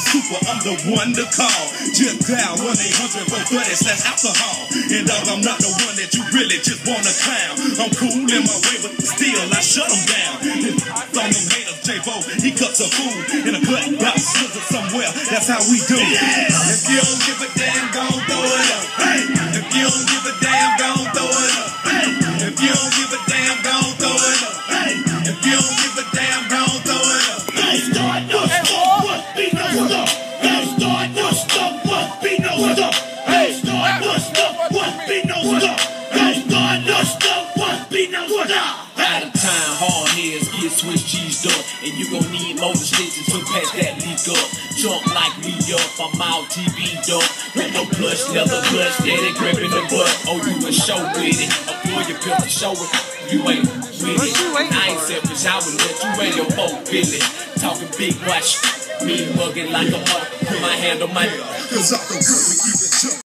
super, I'm the one to call. Just dial 1-800-430-alcohol. And dog, I'm not the one that you really just wanna clown. I'm cool in my way, but still I shut them down. On them haters, J-Bo, he cuts a fool in a cut box, scissors somewhere. That's how we do. Yeah. If you don't give a damn, gon' throw it up. Hey. If you don't give a damn, gon' throw it up. Hey. If you don't give a damn, gon' throw it up. Hey. If you don't give a damn, gon' throw it up. Don't start no stuff, what be no stuff. Don't start no stuff, what be no stuff. Don't start no stuff, what be no stuff. Don't start no stuff, what be no stuff. Out of time, hard heads get Swiss cheesed up, and you gon' need motor stitches to patch that leak up. Jump like me up, I'm out TV'd up, with no plush, leather clutch, steady gripping the butt. Oh, you a show with it, I pull your pill to show it. You ain't with it, I ain't selfish, I would let you and your folk feel it. Talking big watch, me mugging like a mother, put my hand on my... 'Cause I'm the good, we keep it jump.